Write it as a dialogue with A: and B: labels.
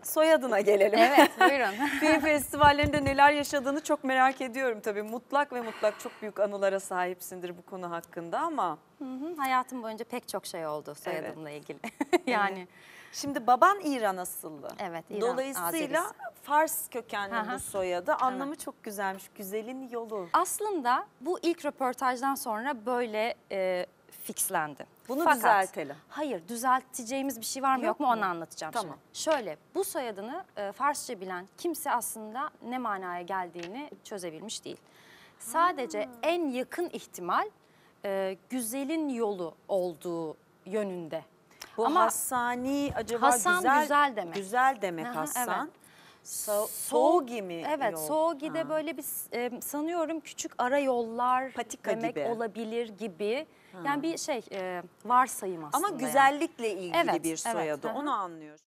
A: soyadına gelelim.
B: Evet, buyurun.
A: Film festivallerinde neler yaşadığını çok merak ediyorum tabii. Mutlak ve mutlak çok büyük anılara sahipsindir bu konu hakkında ama.
B: Hayatım boyunca pek çok şey oldu soyadımla ilgili. Yani.
A: Evet. Şimdi baban İran asıllı.
B: Evet, İran,
A: Dolayısıyla
B: Azeriz.
A: Fars kökenli bu soyadı. Anlamı
B: Evet.
A: çok güzelmiş. Güzelin yolu.
B: Aslında bu ilk röportajdan sonra böyle fixlendi.
A: Bunu
B: Fakat,
A: düzeltelim.
B: Hayır, düzelteceğimiz bir şey var mı yok mu onu anlatacağım
A: Tamam.
B: şimdi. Şöyle, bu soyadını Farsça bilen kimse aslında ne manaya geldiğini çözebilmiş değil. Sadece en yakın ihtimal güzelin yolu olduğu yönünde.
A: Bu
B: Ama
A: Hassani acaba
B: Hasan güzel demek.
A: Güzel demek
B: Aha,
A: Hasan.
B: evet.
A: Soğugi mi?
B: Evet,
A: yol?
B: Soğugi'de böyle bir sanıyorum küçük ara yollar
A: Patika
B: demek
A: gibi.
B: olabilir gibi. Yani bir varsayım aslında.
A: Ama güzellikle ilgili
B: Evet,
A: bir
B: evet.
A: soyadı.
B: Hı hı.
A: Onu anlıyoruz.